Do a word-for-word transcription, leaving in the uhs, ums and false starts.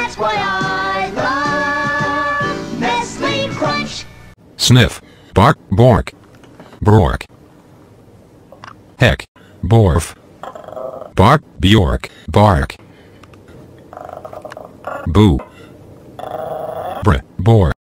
That's why I love Nestle Crunch. Sniff, bark, bork, bork. Heck, borf. Bark, bjork, bark. Boo. Br, bor.